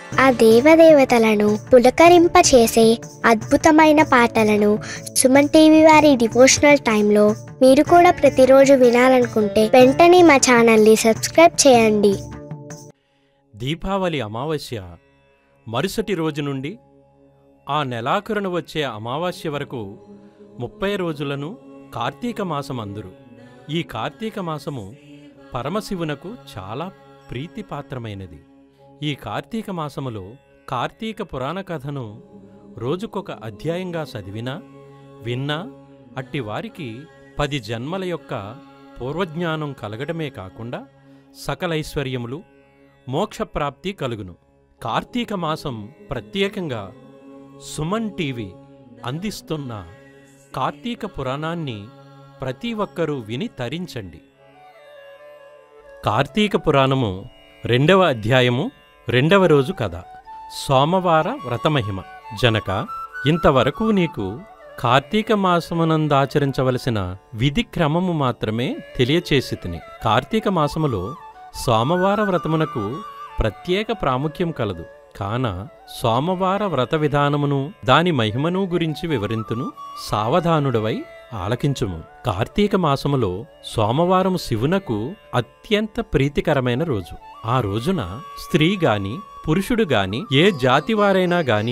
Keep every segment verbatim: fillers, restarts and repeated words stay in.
ఆ దేవదేవతలను పులకరింపచేసే అద్భుతమైన పాటలను సుమన్ టీవీ వారి డివోషనల్ టైంలో మీరు కూడా ప్రతిరోజు వినాలనుకుంటే వెంటనే మా ఛానల్ని సబ్స్క్రైబ్ చేయండి. దీపావళి అమావాస్య మరుసటి రోజు నుండి ఆ నెలాఖరున వచ్చే అమావాస్య వరకు ముప్పై రోజులను కార్తీక మాసం అందురు. ఈ కార్తీక మాసము పరమశివునకు చాలా ప్రీతిపాత్రమైనది. ఈ కార్తీక మాసములో కార్తీక పురాణ కథను రోజుకొక అధ్యాయంగా చదివినా విన్నా అట్టి వారికి పది జన్మల యొక్క పూర్వజ్ఞానం కలగడమే కాకుండా సకలైశ్వర్యములు మోక్షప్రాప్తి కలుగును. కార్తీక మాసం ప్రత్యేకంగా సుమన్ టీవీ అందిస్తున్న కార్తీక పురాణాన్ని ప్రతి ఒక్కరూ విని తరించండి. కార్తీక పురాణము రెండవ అధ్యాయము రెండవ రోజు కథ. సోమవార వ్రతమహిమ. జనక, ఇంతవరకు నీకు కార్తీక మాసమునందాచరించవలసిన విధి క్రమము మాత్రమే తెలియచేసితిని. కార్తీక మాసములో సోమవార వ్రతమునకు ప్రత్యేక ప్రాముఖ్యం కలదు. కాన సోమవార వ్రత విధానమును దాని మహిమను గురించి వివరింతును, సావధానుడవై ఆలకించుము. కార్తీక మాసములో సోమవారము శివునకు అత్యంత ప్రీతికరమైన రోజు. ఆ రోజున స్త్రీ గాని పురుషుడు గాని ఏ జాతివారైనా గాని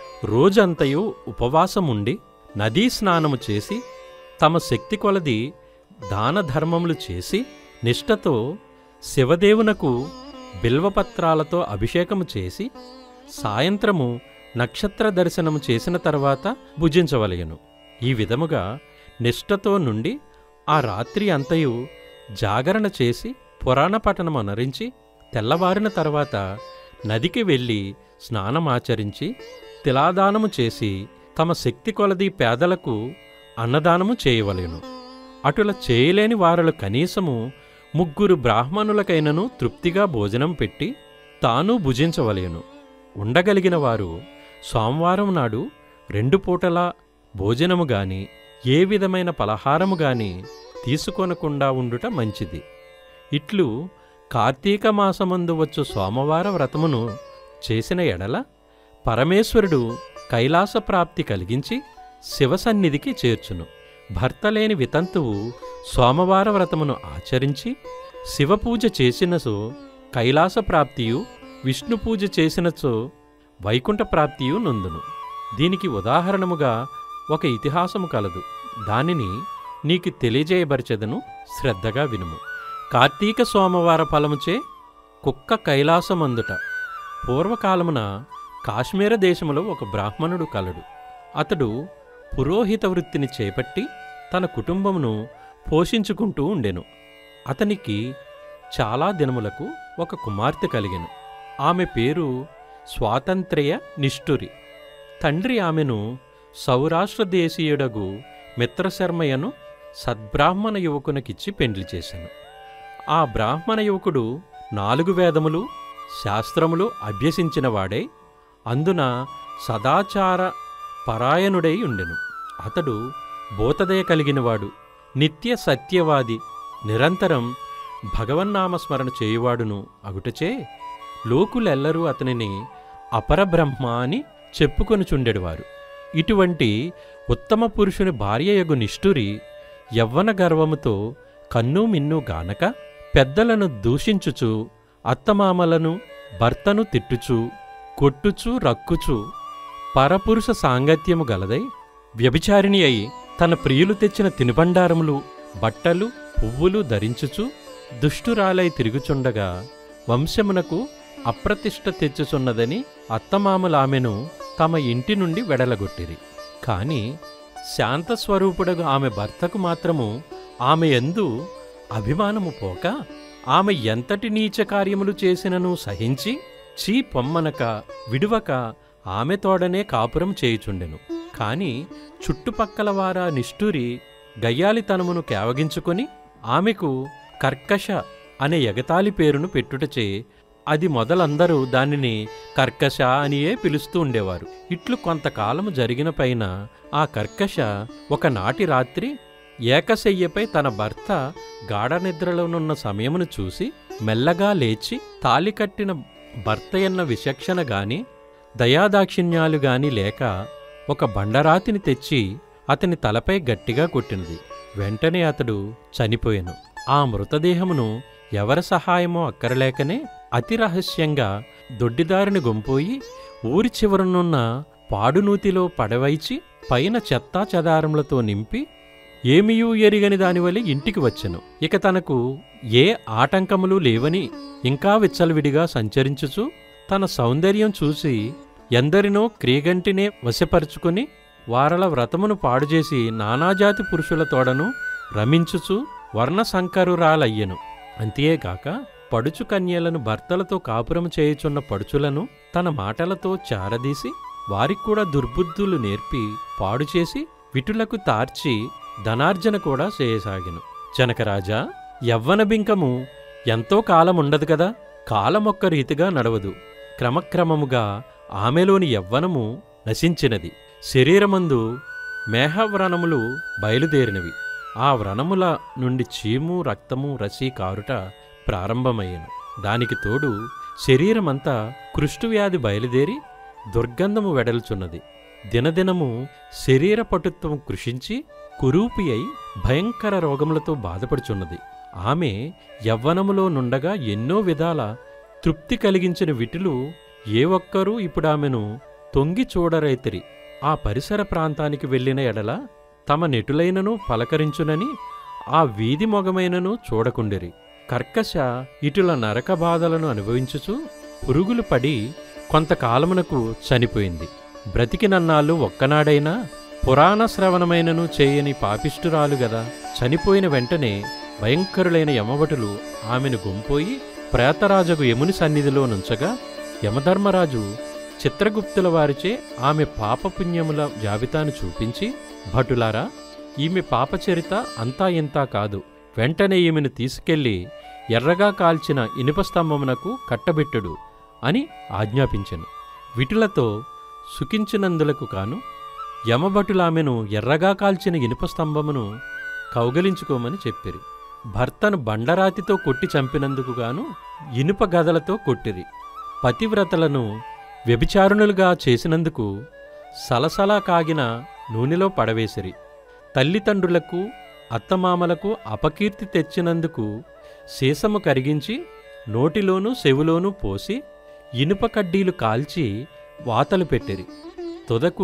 రోజంతయు ఉపవాసముండి నదీ స్నానము చేసి తమ శక్తి కొలది దాన ధర్మములు చేసి నిష్ఠతో శివదేవునకు బిల్వపత్రాలతో అభిషేకము చేసి సాయంత్రము నక్షత్ర దర్శనము చేసిన తర్వాత భుజించవలయను. ఈ విధముగా నిష్ఠతో నుండి ఆ రాత్రి అంతయు జాగరణ చేసి పురాణ పఠనం అనరించి తెల్లవారిన తర్వాత నదికి వెళ్ళి స్నానమాచరించి తిలాదానము చేసి తమ శక్తి కొలది పేదలకు అన్నదానము చేయవలెను. అటుల చేయలేని వారలు కనీసము ముగ్గురు బ్రాహ్మణులకైనను తృప్తిగా భోజనం పెట్టి తాను భుజించవలెను. ఉండగలిగిన వారు సోమవారం నాడు రెండు పూటలా భోజనము గాని ఏ విధమైన పలహారము గాని తీసుకొనకుండా ఉండుట మంచిది. ఇట్లు కార్తీక మాసమందు వచ్చు సోమవార వ్రతమును చేసిన ఎడల పరమేశ్వరుడు కైలాస ప్రాప్తి కలిగించి శివసన్నిధికి చేర్చును. భర్తలేని వితంతువు సోమవార వ్రతమును ఆచరించి శివపూజ చేసినచో కైలాస ప్రాప్తియు, విష్ణుపూజ చేసినచో వైకుంఠ ప్రాప్తియు నొందును. దీనికి ఉదాహరణముగా ఒక ఇతిహాసము కలదు. దానిని నీకు తెలియజేయబరచెదను, శ్రద్ధగా వినుము. కార్తీక సోమవార ఫలముచే కుక్క కైలాసమందుట. పూర్వకాలమున కాశ్మీర దేశములో ఒక బ్రాహ్మణుడు కలడు. అతడు పురోహిత వృత్తిని చేపట్టి తన కుటుంబమును పోషించుకుంటూ ఉండెను. అతనికి చాలా దినములకు ఒక కుమార్తె కలిగెను. ఆమె పేరు స్వాతంత్ర్య నిష్ఠురి. తండ్రి ఆమెను సౌరాష్ట్ర దేశీయుడగు మిత్రశర్మయ్యను సద్బ్రాహ్మణ యువకునికిచ్చి పెండ్లి చేశాను. ఆ బ్రాహ్మణ యువకుడు నాలుగు వేదములు శాస్త్రములు అభ్యసించినవాడై అందున సదాచార పరాయణుడై ఉండెను. అతడు బోధదయ కలిగినవాడు, నిత్య సత్యవాది, నిరంతరం భగవన్నామస్మరణ చేయువాడును అగుటచే లోకులెల్లరూ అతనిని అపరబ్రహ్మ అని చెప్పుకొనుచుండెడువారు. ఇటువంటి ఉత్తమ పురుషుని భార్యయగు నిష్ఠురి యవ్వన గర్వముతో కన్ను మిన్ను గానక పెద్దలను దూషించుచు అత్తమామలను భర్తను తిట్టుచు కొట్టుచు రక్కుచు పరపురుష సాంగత్యము గలదై వ్యభిచారిణి అయి తన ప్రియులు తెచ్చిన తినుబండారములు బట్టలు పువ్వులు ధరించుచు దుష్టురాలై తిరుగుచుండగా వంశమునకు అప్రతిష్ట తెచ్చుచున్నదని అత్తమామలామెను తమ ఇంటి నుండి వెడలగొట్టిరి. కాని శాంతస్వరూపుడగు ఆమె భర్తకు మాత్రము ఆమె యందు అభిమానము పోక ఆమె ఎంతటి నీచ కార్యములు చేసినను సహించి చీ పొమ్మనక విడువక ఆమె తోడనే కాపురం చేయుచుండెను. కాని చుట్టుపక్కల వారా నిష్ఠూరి గయ్యాలితనమును కేవగించుకొని ఆమెకు కర్కశ అనే ఎగతాళి పేరును పెట్టుటచే అది మొదలందరూ దానిని కర్కశ అనియే పిలుస్తూ ఉండేవారు. ఇట్లు కొంతకాలము జరిగిన పైన ఆ కర్కశ ఒకనాటి రాత్రి ఏకశయ్యపై తన భర్త గాఢనిద్రలోనున్న సమయమును చూసి మెల్లగా లేచి తాళి కట్టిన భర్తయన్న విచక్షణ గాని దయాదాక్షిణ్యాలు గాని లేక ఒక బండరాతిని తెచ్చి అతని తలపై గట్టిగా కొట్టినది. వెంటనే అతడు చనిపోయెను. ఆ మృతదేహమును ఎవరి సహాయమో అక్కరలేకనే అతి రహస్యంగా దొడ్డిదారిని గొంపోయి ఊరి చివరనున్న పాడునూతిలో పడవైచి పైన చెత్తా చెదారములతో నింపి ఏమియూ ఎరిగని దానివలె ఇంటికి వచ్చెను. ఇక తనకు ఏ ఆటంకములు లేవని ఇంకా విచ్చలవిడిగా సంచరించుచు తన సౌందర్యం చూసి ఎందరినో క్రీగంటినే వశపరుచుకుని వారల వ్రతమును పాడుచేసి నానాజాతి పురుషుల తోడను రమించుచు వర్ణసంకరురాలయ్యెను. అంతేగాక పడుచు కన్యలను భర్తలతో కాపురము చేయుచున్న పడుచులను తన మాటలతో చారదీసి వారిక్కూడా దుర్బుద్ధులు నేర్పి పాడుచేసి విటులకు తార్చి ధనార్జన కూడా చేయసాగెను. జనకరాజా, యవ్వన బింకము ఎంతో కాలముండదు కదా, కాలమొక్క రీతిగా నడవదు. క్రమక్రమముగా ఆమెలోని యవ్వనము నశించినది. శరీరమందు మేహవ్రణములు బయలుదేరినవి. ఆ వ్రణముల నుండి చీము, రక్తము, రసి కారుట ప్రారంభమయ్యెను. దానికి తోడు శరీరమంతా కుష్ఠువ్యాధి బయలుదేరి దుర్గంధము వెడల్చున్నది. దినదినము శరీర పటుత్వం కృషించి కురూపి అయి భయంకర రోగములతో బాధపడుచున్నది. ఆమె యవ్వనములో నుండగా ఎన్నో విధాల తృప్తి కలిగించిన విటులు ఏ ఒక్కరూ ఇప్పుడామెను తొంగి చూడరైతిరి. ఆ పరిసర ప్రాంతానికి వెళ్ళిన ఎడల తమ నెటులైనను పలకరించునని ఆ వీధి మొగమైనను చూడకుండిరి. కర్కశ ఇటుల నరక బాధలను అనుభవించుచు పురుగులు పడి కొంతకాలమునకు చనిపోయింది. బ్రతికినన్నాళ్ళు ఒక్కనాడైనా పురాణ శ్రవణమైనను చేయని పాపిష్టురాలు గదా. చనిపోయిన వెంటనే భయంకరులైన యమభటులు ఆమెను గుంపోయి ప్రేతరాజగు యముని సన్నిధిలో నుంచగా యమధర్మరాజు చిత్రగుప్తుల వారిచే ఆమె పాపపుణ్యముల జాబితాను చూపించి, భటులారా, ఈమె పాపచరిత అంతా ఇంతా కాదు, వెంటనే ఈమెను తీసుకెళ్లి ఎర్రగా కాల్చిన ఇనుపస్తంభమునకు కట్టబెట్టుడు అని ఆజ్ఞాపించెను. విటులతో సుఖించినందులకు కాను యమభటులామెను ఎర్రగా కాల్చిన ఇనుపస్తంభమును కౌగలించుకోమని చెప్పిరి. భర్తను బండరాతితో కొట్టి చంపినందుకు గాను ఇనుప గదలతో కొట్టిరి. పతివ్రతలను వ్యభిచారుణులుగా చేసినందుకు సలసలా కాగిన నూనెలో పడవేసిరి. తల్లిదండ్రులకు అత్తమామలకు అపకీర్తి తెచ్చినందుకు సీసము కరిగించి నోటిలోనూ చెవులోనూ పోసి ఇనుప కడ్డీలు కాల్చి వాతలు పెట్టిరి. తుదకు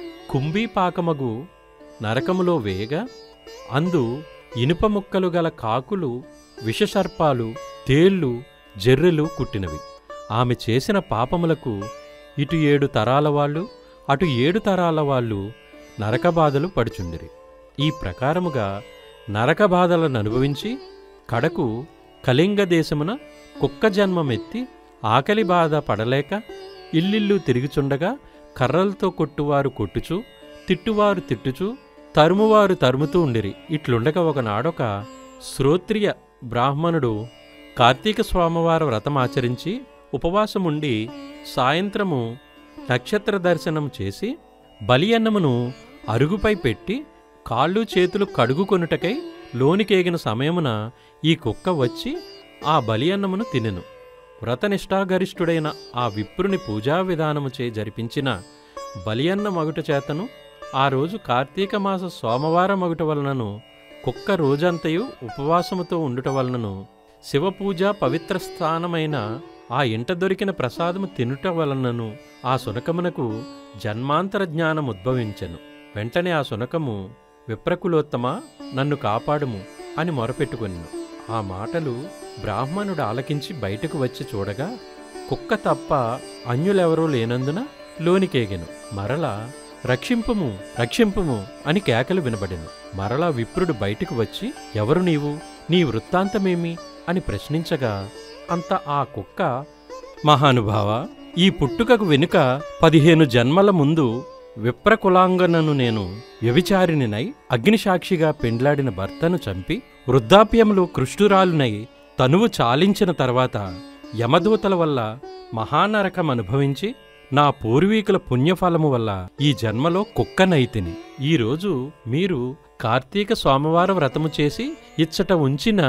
కుంభీపాకమగు నరకములో వేయగా అందు ఇనుప ముక్కలు గల కాకులు, విషసర్పాలు, తేళ్లు, జెర్రెలు కుట్టినవి. ఆమె చేసిన పాపములకు ఇటు ఏడు తరాల వాళ్ళు అటు ఏడు తరాల వాళ్ళు నరకబాధలు పడుచుండిరి. ఈ ప్రకారముగా నరకబాధలను అనుభవించి కడకు కళింగ దేశమున కుక్క జన్మమెత్తి ఆకలి బాధ పడలేక ఇల్లిల్లు తిరుగుచుండగా కర్రలతో కొట్టువారు కొట్టుచు, తిట్టువారు తిట్టుచు, తరుమువారు తరుముతూ ఉండిరి. ఇట్లుండగా ఒకనాడొక శ్రోత్రియ బ్రాహ్మణుడు కార్తీక స్వామివార వ్రతమాచరించి ఉపవాసముండి సాయంత్రము నక్షత్ర దర్శనం చేసి బలి అన్నమును అరుగుపై పెట్టి కాళ్ళు చేతులు కడుగుకొనుటకై లోనికేగిన సమయమున ఈ కుక్క వచ్చి ఆ బలి అన్నమును తినెను. వ్రతనిష్ఠాగరిష్ఠుడైన ఆ విప్రుని పూజా విధానముచే జరిపించిన బలి అన్న మగుట చేతను ఆ రోజు కార్తీక మాస సోమవార మగుట వలనను కుక్క రోజంతయు ఉపవాసముతో ఉండుట వలనను శివపూజ పవిత్ర స్థానమైన ఆ ఇంట దొరికిన ప్రసాదము తినుట వలనను ఆ శునకమునకు జన్మాంతర జ్ఞానం ఉద్భవించెను. వెంటనే ఆ శునకము, విప్రకులోత్తమా, నన్ను కాపాడుము అని మొరపెట్టుకొనెను. ఆ మాటలు బ్రాహ్మణుడు ఆలకించి బయటకు వచ్చి చూడగా కుక్క తప్ప అన్యులెవరూ లేనందున లోనికేగెను. మరలా రక్షింపుము రక్షింపుము అని కేకలు వినబడెను. మరలా విప్రుడు బయటకు వచ్చి, ఎవరు నీవు, నీ వృత్తాంతమేమి అని ప్రశ్నించగా అంత ఆ కుక్క, మహానుభావ, ఈ పుట్టుకకు వెనుక పదిహేను జన్మల ముందు విప్రకులాంగనను నేను వ్యభిచారిణినై అగ్నిసాక్షిగా పెండ్లాడిన భర్తను చంపి వృద్ధాప్యములు కృష్ణురాలునై తనువు చాలించిన తర్వాత యమదూతల వల్ల మహానరకం అనుభవించి నా పూర్వీకుల పుణ్యఫలము వల్ల ఈ జన్మలో కుక్కనైతిని. ఈరోజు మీరు కార్తీక సోమవార వ్రతము చేసి ఇచ్చట ఉంచిన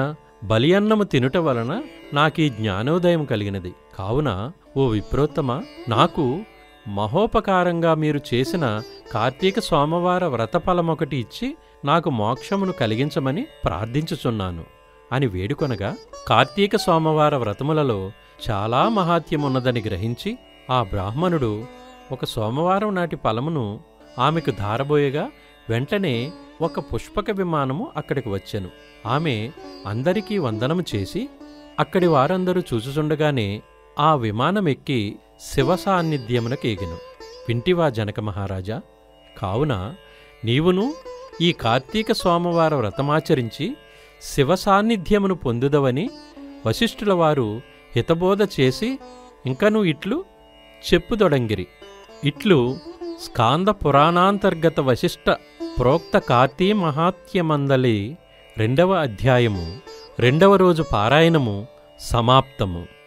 బలియన్నము తినుట వలన నాకీ జ్ఞానోదయం కలిగినది. కావున ఓ విప్రోత్తమ, నాకు మహోపకారంగా మీరు చేసిన కార్తీక సోమవార వ్రతఫలమొకటి ఇచ్చి నాకు మోక్షమును కలిగించమని ప్రార్థించుచున్నాను అని వేడుకొనగా, కార్తీక సోమవార వ్రతములలో చాలా మహాత్యమున్నదని గ్రహించి ఆ బ్రాహ్మణుడు ఒక సోమవారం నాటి ఫలమును ఆమెకు ధారబోయగా వెంటనే ఒక పుష్పక విమానము అక్కడికి వచ్చెను. ఆమె అందరికీ వందనము చేసి అక్కడి వారందరూ చూచుచుండగానే ఆ విమానమెక్కి శివ సాన్నిధ్యమునకేగెను. వింటివా జనక మహారాజా? కావున నీవును ఈ కార్తీక సోమవార వ్రతమాచరించి శివ సాన్నిధ్యమును పొందుదవని వశిష్ఠుల వారు హితబోధ చేసి ఇంకను ఇట్లు చెప్పుదొడంగిరి. ఇట్లు స్కాంద పురాణాంతర్గత వశిష్ఠ ప్రోక్త కార్తీ మహాత్యమందలి రెండవ అధ్యాయము రెండవ రోజు పారాయణము సమాప్తము.